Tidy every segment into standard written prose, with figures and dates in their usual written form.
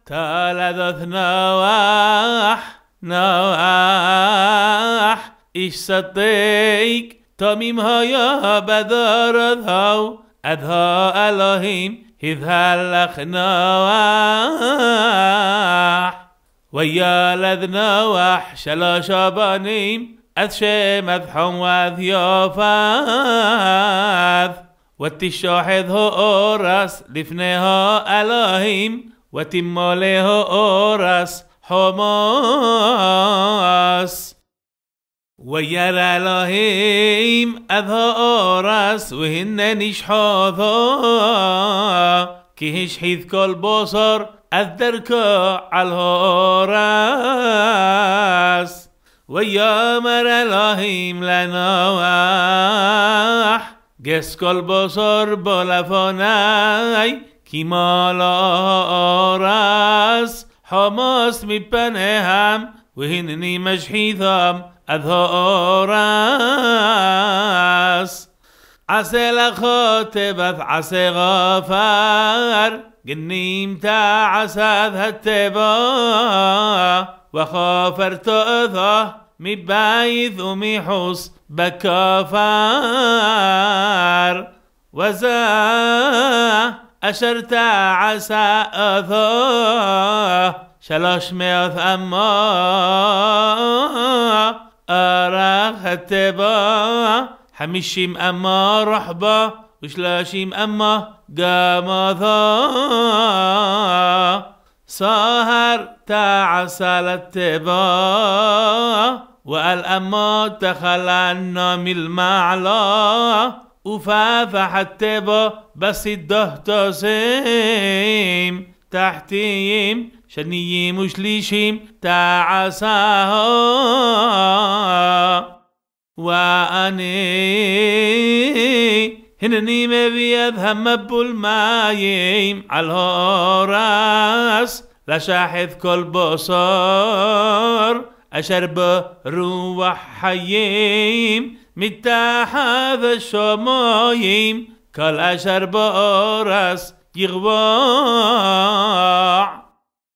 تالدث نوح إيش صديق تميم هيا بدارد هاو أدها إلهيم هذهلخ نوح ويالذ نوح شلاشا بنيم أذشم أذحم وأذيافاذ واتشاحذ أورس لفنها إلهيم وتماله أورس حماس ويرى إلهيم أذها أورس وهن نشحاذا كيش حيث كل بصر أذدرك على الهورس ويامر إلهيم لنوح جس كل بصر بلفناي كمال أورس حماس مبنهم وهنني مشحيثم أذهورس عسى لخاتبث عسى غافر قنيم تعسى هالتبا وخافرت أذى مبايث ومحوس بكافر وزا أشرت عسى أذى شلاش ميث أما أراخ التبا حمشيم أما رحبة وشلاشيم أما قامضا سهر تعسى التبا والأما تخلعنا من المعلى وفافح التبا بس الدهتسيم تحتيم شنيم وشليشيم تعساها وأني هنني مبيض هم بالمايم على الهورس لشاحذ كل بصر أشرب روح حييم متاحذ الشمايم كل أشرب أورس يغواع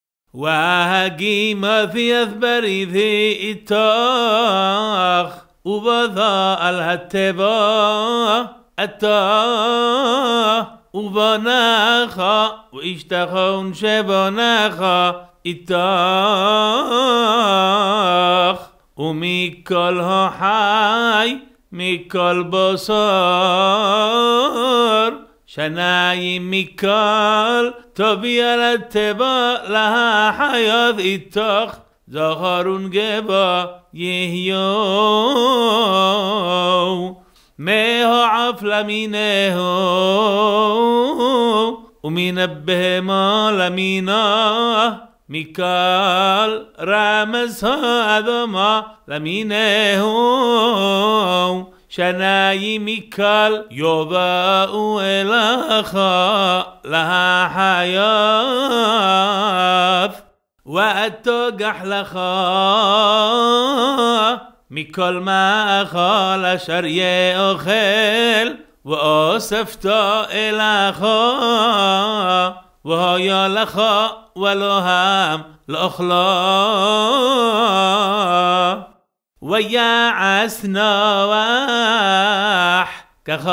وهجيم في أثبري ذي التاخ وبذا الهتبا التاخ وبناخا واشتخون شبناخا التاخ وميكلها حي ميكل بصر شناي ميكال تبي الاتبا لها حياة التخ زخرون جبا يهيو ميهو عفل مينهو ومينبه ما لميناه ميكال رامزها ذما لمينهو شناي ميكال يوباء إلخا لها حياة وأتوقح لخا ميكال ما أخال شري أخيل وأسفتا إلخا وهيا لخا ولهم الأخلا ويا عسناوح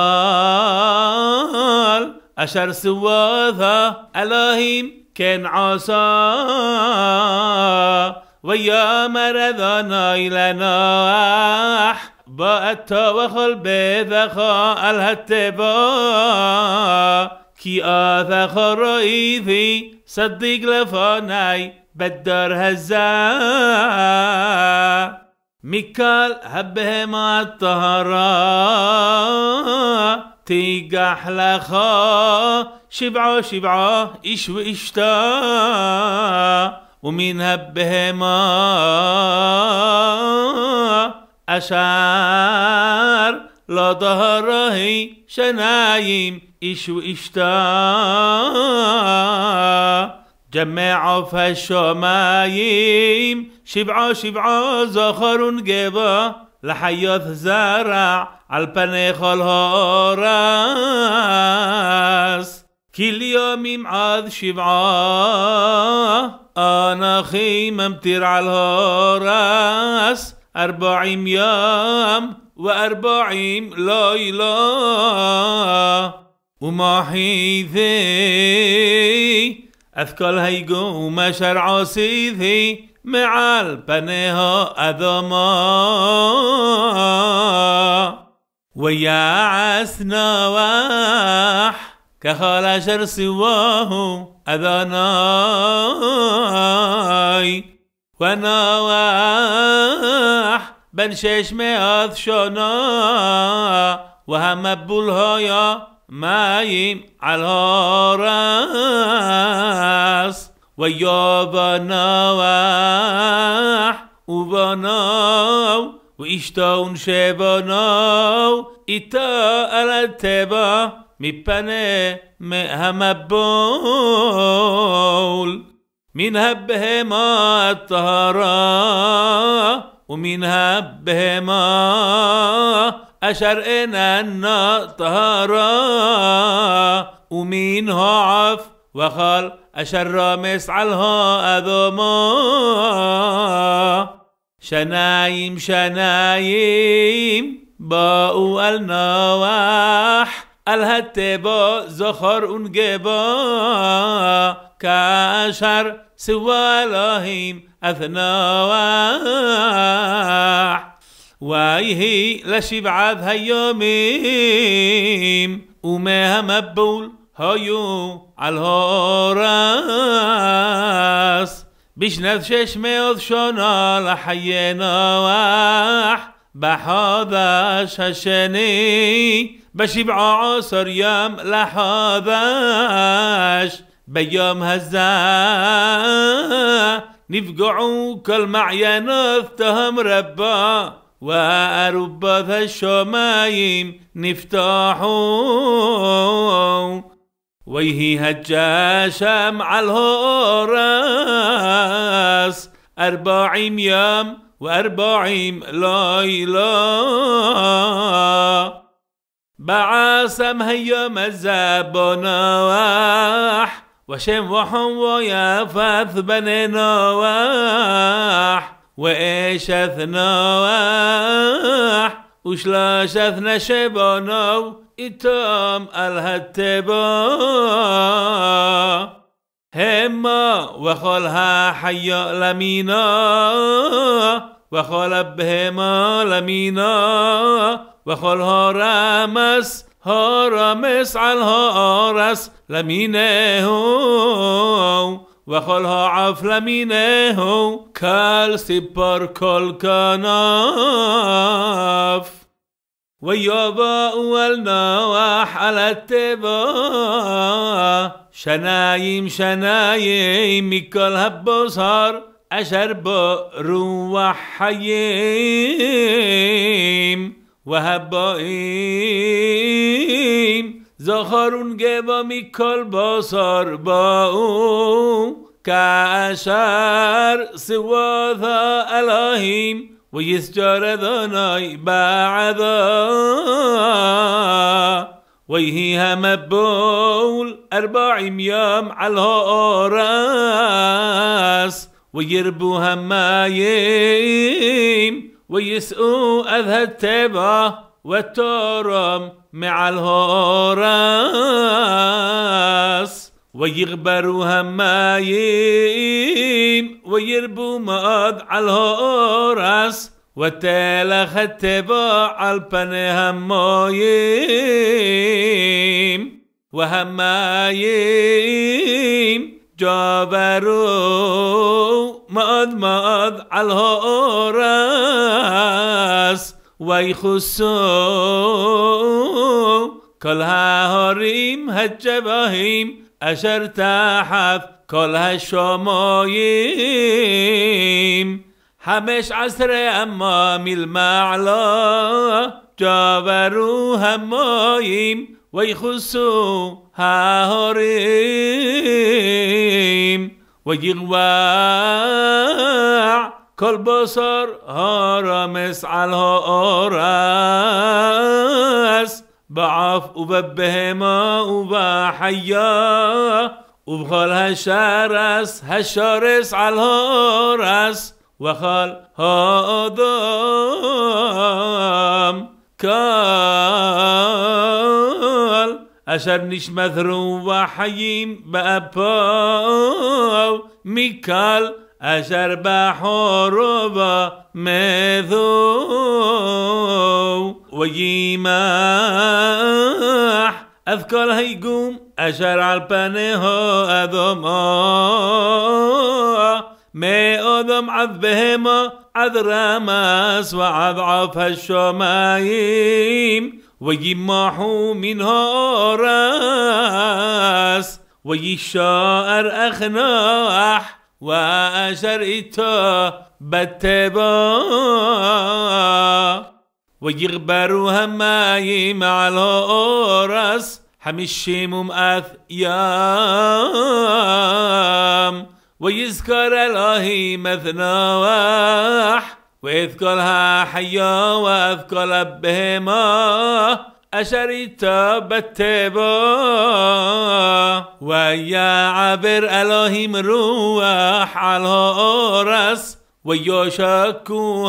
كخال أشر سواثا إلهيم كن عصا ويا مرذنا إلى نوح بأت وخل بذخا الهتبا كي آثخ رئيثي صدق لفاناي بدر هزا ميكال هبهما الطهرا تيقح لخا شبعة إش وإشتا ومن هبهما أشار لا ظهره شنايم إش وإشتا جمع فالشمايم شبعة زخر جبا لحياة زرع عالبنيخ الهورس كل يوم عاد 7 أنا خيممتر على الراس 40 يوم و40 ليلة وما حيثي أثقل هيقو ما شرع سيثي معال بنيها أذما ويا عسنواح كخال شر سواه أذناي ونواح بن 600 شنا وهم بولهايا مايم على الراس ويا بنواح وبناو وإشتاون شبناو إتا على التبا مبنى هم بول من هبهما الطهارة ومن هبهما أشر إننا طهارة ومنها عف وخال أشر مسعلها أذما شنايم باءوا النواح الهتبا زخر انجبا كأشر سوى لهم أثناواح وإيهي لشبعات هيوميم وما مبول هيو على الراس بشنث 600 شنا لحينا واح بحاذاش هشني ب17 يوم لحاذاش بيوم هزا نفقعوا كل معين افتهم ربا وأربث الشمايم نفتحوا ويهي هجاشا مع الهراس 40 يوم و40 ليلة بعاسم هيوم الزبناح وشم وحم ويافث بني نواح وإيشث نواح وشلاشث نشبناو إتام الهتبا هما وخلها حيا لمينا وخل بهما لمينا وخلها رامس على الهارس لمينه وخلها عف لمينه كال سبر كل كناف ويابا والنواح على التبا شنايم مكل هبصار أشرب روح حييم وهبائيم زخرون جبا مكل بصار باو كأشار سواثا ألاهيم ويسجر ذناي بعذا ويهيها مبول 40 يوم على الراس ويربوها مايم ويسقوا أذى التبع والترم مع الراس ويغبروها مايم ويربو ماض على الراس وتلخ التبع البني همايم وهمايم جابرو ماض على الراس ويخصو كلها هريم هجباهيم أشر تحت كلها الشمايم 15 أمام المعلى جابرو همايم ويخصو هاريم ويغواع كل بصر هرمس على الراس بعف وببهما وبحيا وبخال هالشارس على الهورس وخال هادام كال أشر نش مثرو وحيم بأباو ميكال أشر بحروبا مذو ويماح أذكر هيقوم أشر على البنها أذما ما أذم عذبهما عذ رمس وعضعف الشمايم ويماحوا منها راس ويشاءر أخناح وأشر إتا بتبا ويغبروا همايم على الأورس حمشيم أثيام ويذكر الله مثناح ويذكرها حيا وأذكر بهما أشريت بتبا ويا عبر إلهي روح على الأورس ويشكوا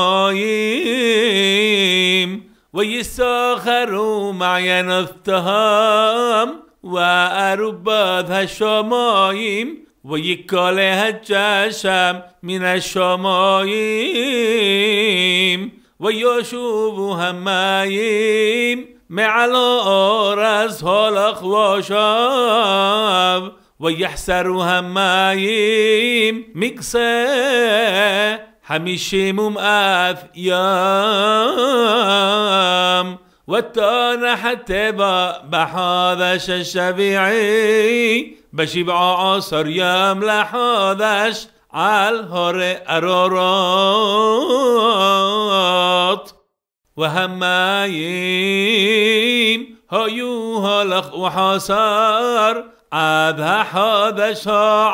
همايم ويساخروا معين التهام وأرباد هالشمايم ويكالها الجشم من الشمايم ويشوبوا همايم مع الأورس هلق وشاب ويحسروا همايم مكسى حميشيم أثيام والتانا حتى بحاذش الشبيعي بشبع عصر يملح هذاش عالهر أرارات وهمايم هيو هلق وحصار عادها حادش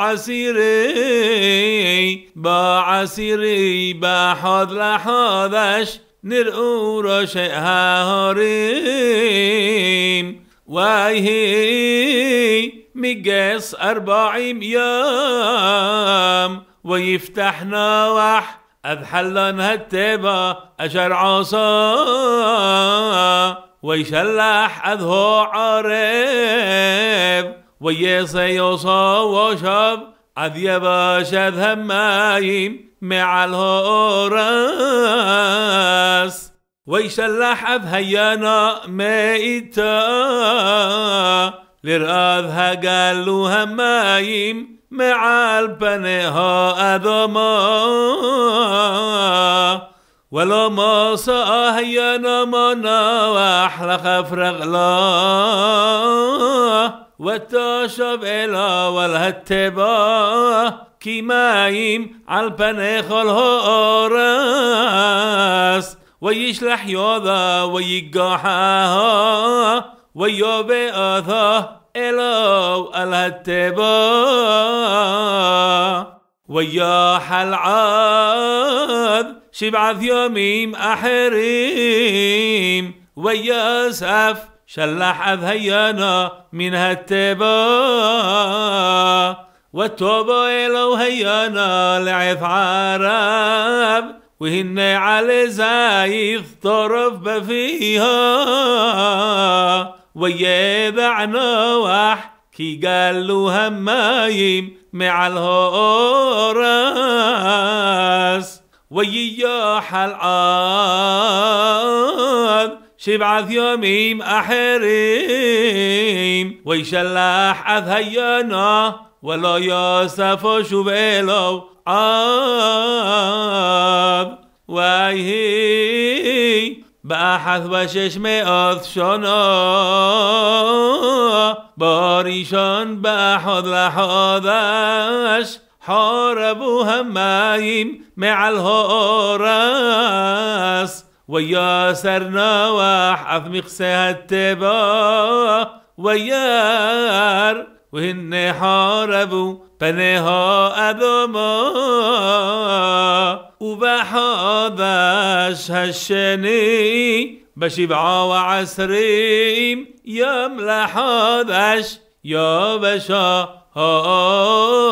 عسيري بعسيري بحاد لحادش نرؤو رشيها هريم وهي مقاس 40 يوم ويفتحنا وح أذحلن هالتبا أشر عصا ويشلح أذهو عرب ويصيصا وشب أذيبا شذ همايم مع الهورس ويشلح أذهيانا ميتا لرأذها قالوا همايم مع البنها أذما ولا ما ساهينا منا وأحلى خفرق لا وتشب إلى والهتبا كيمايم عالبنخ الهورس ويشلح يوذا ويقاحها ويوبي أثا إلو الهتبا وياح العاد 7 يوميم أحريم وياسف شلح أذهيانا من هالتبا والتوبة إلو هيانا لعث عرب وهن على زايث طرف بفيها ويذعنا وح كي قالوا همايم مع الهورس وياح العاد 7 يوميم أحريم ويشلح أذهيانا ولا ياسف شبيلو عاد وهي بأحث 600 شنا باريشان بأحد لحادش حاربوا همايم مع الهورس وياسرنا وحث مخسه التبا ويار وهن حاربوا بنها أذما وبحادش هالشني ב27 يوم لحادش يا بشا